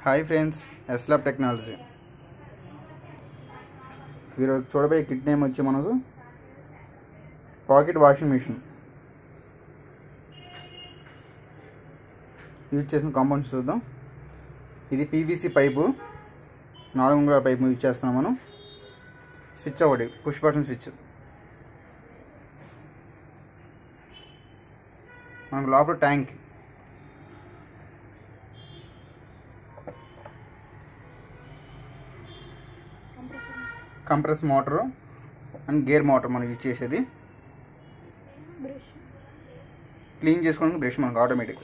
Hi friends, ఎస్లాబ్ technology. మీరు చూడబోయే kit name వచ్చి మనకు పాకెట్ వాషింగ్ మిషన్. యూజ్ చేసిన కాంపౌండ్స్ చూద్దాం. ఇది పీవీసీ పైపు, 4 అంగుళాల పైపు యూజ్ చేస్తున్నాం మనం. స్విచ్ ఒకటి, పుష్ బటన్ స్విచ్. మనకు లోపల tank, compress motor and gear motor మనం యూజ్ చేసేది. క్లీన్ చేసుకోవడానికి బ్రష్ మనకు ఆటోమేటిక్.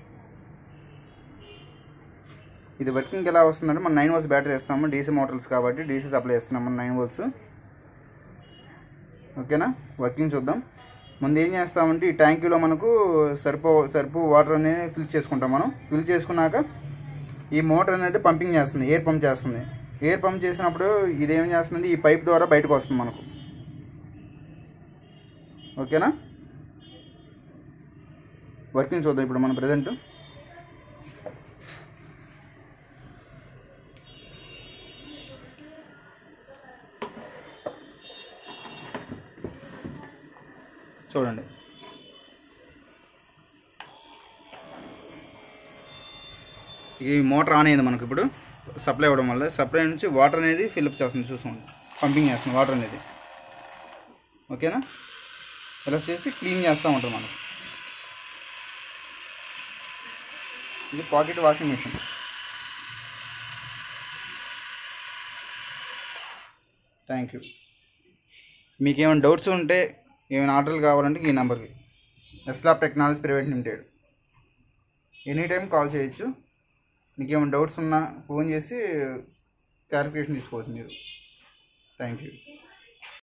ఇది వర్కింగ్ ఎలా వస్తుందంటే మనం 9 volts బ్యాటరీ వేస్తాము. డీసీ మోటార్స్ కాబట్టి డీసీ సప్లై చేస్తున్నాం మనం 9 volts. ఓకేనా, వర్కింగ్ చూద్దాం. ముందు ఏం చేస్తామంటే ఈ ట్యాంకీలో మనకు సరిపో వాటర్ అనేది ఫిల్ చేసుకుంటాం. మనం ఫిల్ చేసుకున్నాక ఈ మోటార్ అనేది పంపింగ్ చేస్తుంది, ఎయిర్ పంప్ చేస్తుంది. ఎయిర్ పంప్ చేసినప్పుడు ఇదేం చేస్తుంది, ఈ పైప్ ద్వారా బయటకు వస్తుంది మనకు. ఓకేనా, వర్కింగ్ చూద్దాం ఇప్పుడు మనం ప్రజెంట్. చూడండి, ఈ మోటార్ ఆన్ అయింది మనకు. ఇప్పుడు సప్లై ఇవ్వడం వల్ల సప్లై నుంచి వాటర్ అనేది ఫిల్అప్ చేస్తుంది. చూసుకోండి, పంపింగ్ చేస్తుంది వాటర్ అనేది. ఓకేనా, ఫిల్అప్ చేసి క్లీన్ చేస్తూ ఉంటాం మనం. ఇది pocket washing machine. Thank you. మీకు ఏమైనా డౌట్స్ ఉంటే, ఏమైనా ఆర్డర్లు కావాలంటే ఈ నెంబర్కి, ఎస్లాబ్ technology private limited, any time call చేయొచ్చు. మీకు ఏమైనా డౌట్స్ ఉన్నా ఫోన్ చేసి క్లారిఫికేషన్ తీసుకోవచ్చు మీరు. Thank you.